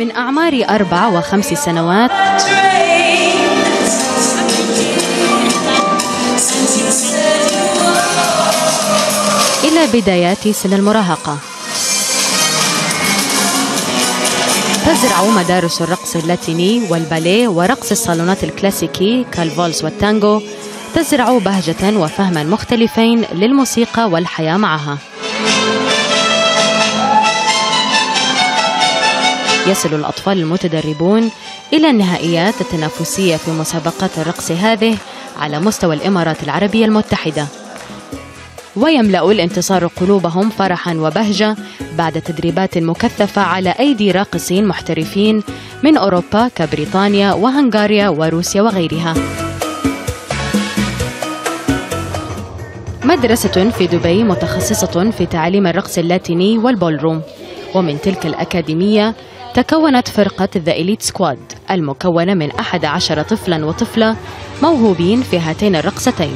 من أعمار 4 و5 سنوات إلى بدايات سن المراهقة. تزرع مدارس الرقص اللاتيني والباليه ورقص الصالونات الكلاسيكي كالفولز والتانغو تزرع بهجة وفهما مختلفين للموسيقى والحياة معها. يصل الأطفال المتدربون إلى النهائيات التنافسية في مسابقات الرقص هذه على مستوى الإمارات العربية المتحدة، ويملأ الانتصار قلوبهم فرحا وبهجة بعد تدريبات مكثفة على أيدي راقصين محترفين من أوروبا كبريطانيا وهنغاريا وروسيا وغيرها. مدرسة في دبي متخصصة في تعليم الرقص اللاتيني والبولروم، ومن تلك الأكاديمية تكونت فرقة The Elite Squad المكونة من 11 طفلا وطفلة موهوبين في هاتين الرقصتين.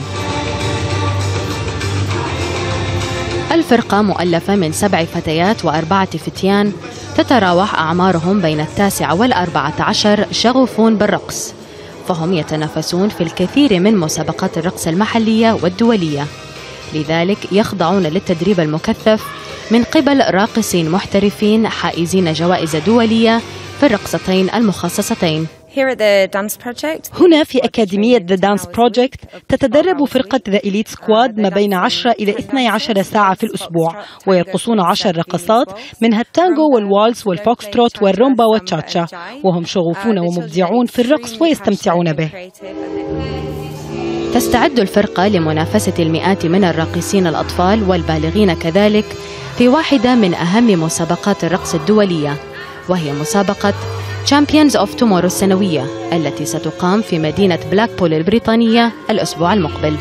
الفرقة مؤلفة من 7 فتيات و4 فتيان تتراوح أعمارهم بين 9 و14 شغوفون بالرقص، فهم يتنافسون في الكثير من مسابقات الرقص المحلية والدولية، لذلك يخضعون للتدريب المكثف من قبل راقصين محترفين حائزين جوائز دولية في الرقصتين المخصصتين. هنا في أكاديمية The Dance Project تتدرب فرقة The Elite Squad ما بين 10 إلى 12 ساعة في الأسبوع، ويرقصون 10 رقصات منها التانغو والوالس والفوكستروت والرومبا والتشاتشا، وهم شغوفون ومبدعون في الرقص ويستمتعون به. تستعد الفرقة لمنافسة المئات من الراقصين الأطفال والبالغين كذلك في واحدة من أهم مسابقات الرقص الدولية، وهي مسابقة Champions of Tomorrow السنوية التي ستقام في مدينة بلاكبول البريطانية الأسبوع المقبل.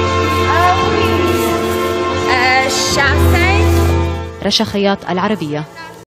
رشا خياط، العربية.